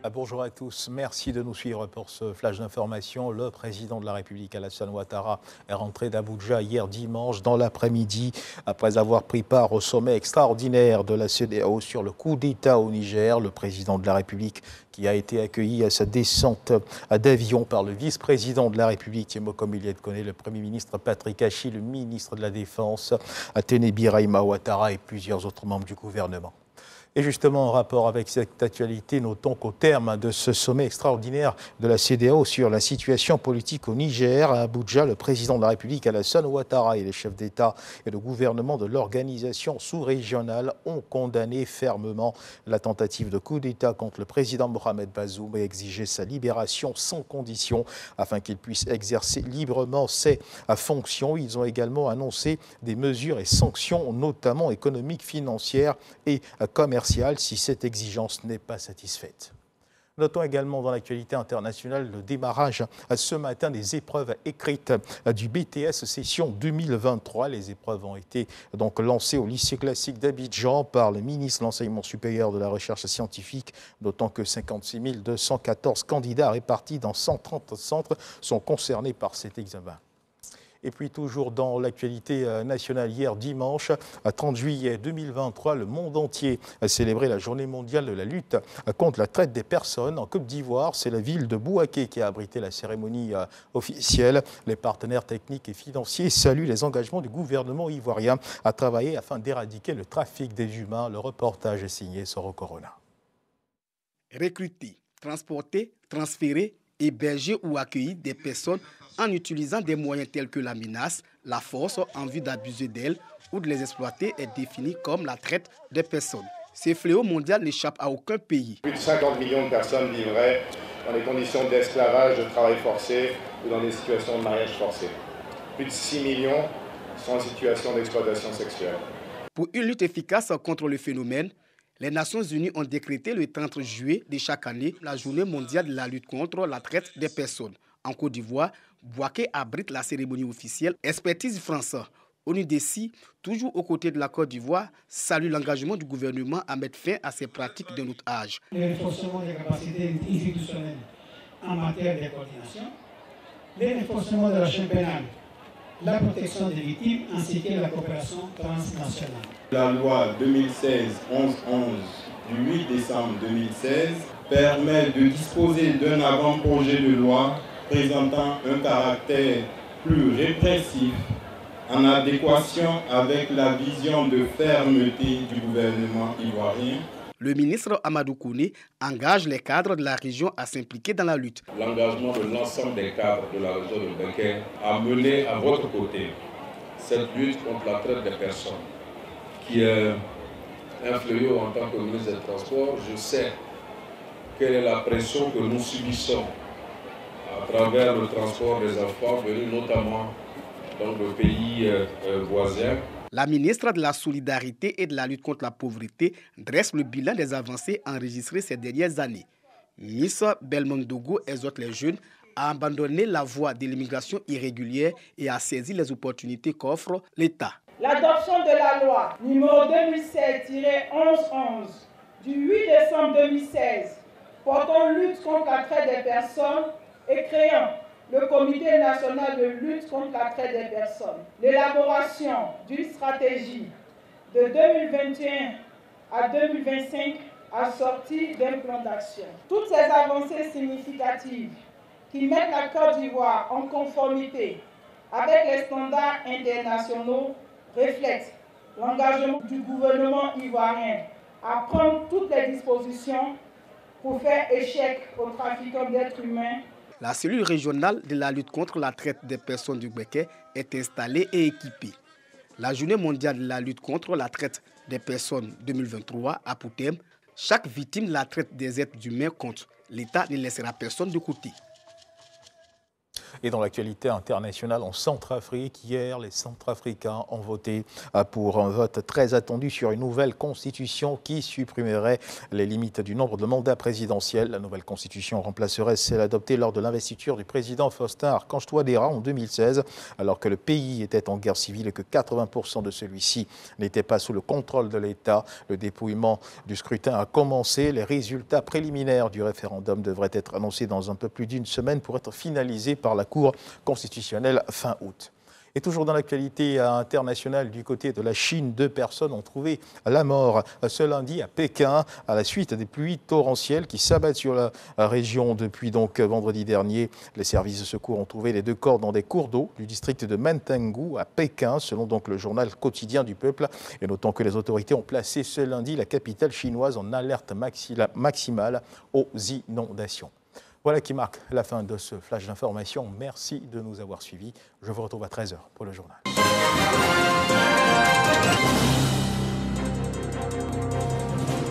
Bonjour à tous, merci de nous suivre pour ce flash d'information. Le président de la République, Alassane Ouattara, est rentré d'Abuja hier dimanche dans l'après-midi après avoir pris part au sommet extraordinaire de la CEDEAO sur le coup d'État au Niger. Le président de la République qui a été accueilli à sa descente d'avion par le vice-président de la République, Tiemokom Ilietkone, le Premier ministre Patrick Hachi, le ministre de la Défense, Atene Birahima Ouattara et plusieurs autres membres du gouvernement. Et justement, en rapport avec cette actualité, notons qu'au terme de ce sommet extraordinaire de la CEDEAO sur la situation politique au Niger, à Abuja, le président de la République, Alassane Ouattara, et les chefs d'État et de gouvernement de l'organisation sous-régionale ont condamné fermement la tentative de coup d'État contre le président Mohamed Bazoum et exigé sa libération sans condition afin qu'il puisse exercer librement ses fonctions. Ils ont également annoncé des mesures et sanctions, notamment économiques, financières et commerciales, si cette exigence n'est pas satisfaite. Notons également dans l'actualité internationale le démarrage ce matin des épreuves écrites du BTS session 2023. Les épreuves ont été donc lancées au lycée classique d'Abidjan par le ministre de l'Enseignement supérieur de la Recherche scientifique, d'autant que 56 214 candidats répartis dans 130 centres sont concernés par cet examen. Et puis toujours dans l'actualité nationale, hier dimanche, 30 juillet 2023, le monde entier a célébré la journée mondiale de la lutte contre la traite des personnes. En Côte d'Ivoire, c'est la ville de Bouaké qui a abrité la cérémonie officielle. Les partenaires techniques et financiers saluent les engagements du gouvernement ivoirien à travailler afin d'éradiquer le trafic des humains. Le reportage est signé Soro Corona. Recruter, transporter, transférer, héberger ou accueillir des personnes en utilisant des moyens tels que la menace, la force en vue d'abuser d'elles ou de les exploiter est défini comme la traite des personnes. Ce fléau mondial n'échappe à aucun pays. Plus de 50 millions de personnes vivraient dans des conditions d'esclavage, de travail forcé ou dans des situations de mariage forcé. Plus de 6 millions sont en situation d'exploitation sexuelle. Pour une lutte efficace contre le phénomène, les Nations Unies ont décrété le 30 juillet de chaque année la journée mondiale de la lutte contre la traite des personnes. En Côte d'Ivoire, Bouaké abrite la cérémonie officielle. Expertise française, ONUDECI, toujours aux côtés de la Côte d'Ivoire, salue l'engagement du gouvernement à mettre fin à ces pratiques d'un autre âge. Le renforcement des capacités institutionnelles en matière de coordination, le renforcement de la chaîne pénale, la protection des victimes ainsi que la coopération transnationale. La loi 2016-1111 du 8 décembre 2016 permet de disposer d'un avant-projet de loi présentant un caractère plus répressif en adéquation avec la vision de fermeté du gouvernement ivoirien. Le ministre Amadou Kouné engage les cadres de la région à s'impliquer dans la lutte. L'engagement de l'ensemble des cadres de la région de Beké a mené à votre côté cette lutte contre la traite des personnes qui est un fléau en tant que ministre des Transports. Je sais quelle est la pression que nous subissons à travers le transport des enfants venus notamment dans le pays voisin. La ministre de la Solidarité et de la lutte contre la pauvreté dresse le bilan des avancées enregistrées ces dernières années. Miss Belmondogo exhorte les jeunes à abandonner la voie de l'immigration irrégulière et à saisir les opportunités qu'offre l'État. L'adoption de la loi numéro 2016-1111 du 8 décembre 2016 portant lutte contre la traite des personnes et créant le Comité national de lutte contre la traite des personnes, l'élaboration d'une stratégie de 2021 à 2025 assortie d'un plan d'action. Toutes ces avancées significatives qui mettent la Côte d'Ivoire en conformité avec les standards internationaux reflètent l'engagement du gouvernement ivoirien à prendre toutes les dispositions pour faire échec aux trafiquants d'êtres humains. La cellule régionale de la lutte contre la traite des personnes du Beké est installée et équipée. La journée mondiale de la lutte contre la traite des personnes 2023 a pour thème « Chaque victime de la traite des êtres humains compte. L'État ne laissera personne de côté ». Et dans l'actualité internationale en Centrafrique, hier, les Centrafricains ont voté pour un vote très attendu sur une nouvelle constitution qui supprimerait les limites du nombre de mandats présidentiels. La nouvelle constitution remplacerait celle adoptée lors de l'investiture du président Faustin Archange Touadéra en 2016, alors que le pays était en guerre civile et que 80% de celui-ci n'était pas sous le contrôle de l'État. Le dépouillement du scrutin a commencé. Les résultats préliminaires du référendum devraient être annoncés dans un peu plus d'une semaine pour être finalisés par la Cour constitutionnelle fin août. Et toujours dans l'actualité internationale, du côté de la Chine, 2 personnes ont trouvé la mort ce lundi à Pékin à la suite des pluies torrentielles qui s'abattent sur la région depuis donc vendredi dernier. Les services de secours ont trouvé les 2 corps dans des cours d'eau du district de Mentengu à Pékin, selon donc le journal quotidien du peuple. Et notons que les autorités ont placé ce lundi la capitale chinoise en alerte maximale aux inondations. Voilà qui marque la fin de ce flash d'information. Merci de nous avoir suivis. Je vous retrouve à 13h pour le journal.